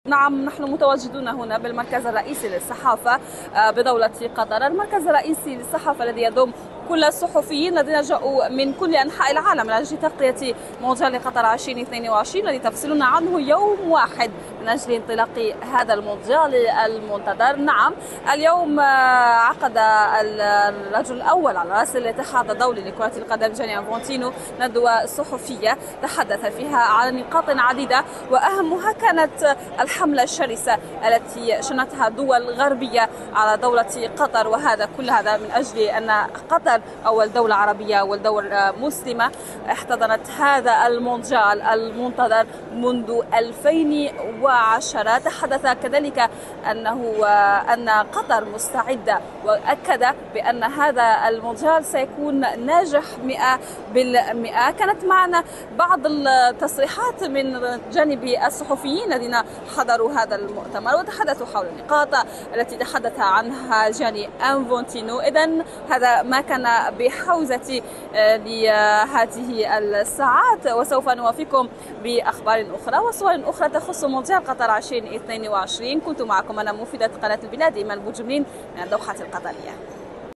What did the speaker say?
نعم، نحن متواجدون هنا بالمركز الرئيسي للصحافة بدولة قطر. المركز الرئيسي للصحافة الذي يضم كل الصحفيين الذين جاءوا من كل أنحاء العالم من أجل تغطية مونديال قطر 2022 الذي تفصلنا عنه يوم واحد من أجل انطلاق هذا المونديال المنتظر. نعم، اليوم عقد الرجل الأول على رأس الاتحاد الدولي لكرة القدم جاني أنفانتينو ندوة صحفية تحدث فيها عن نقاط عديدة، وأهمها كانت الحملة الشرسة التي شنتها الدول الغربية على دولة قطر، وهذا كل هذا من أجل أن قطر أول دولة عربية والدولة مسلمة احتضنت هذا المونديال المنتظر منذ 2010. تحدث كذلك أن قطر مستعدة، وأكد بأن هذا المونديال سيكون ناجح 100%. كانت معنا بعض التصريحات من جانب الصحفيين الذين حضروا هذا المؤتمر وتحدثوا حول النقاط التي تحدث عنها جاني أنفانتينو. إذن هذا ما كان بحوزة لهذه الساعات، وسوف نوافيكم بأخبار أخرى وصور أخرى تخص مونديال قطر 2022. كنت معكم أنا مفيدة قناة البلاد إيمان بوجملين من الدوحة القطرية.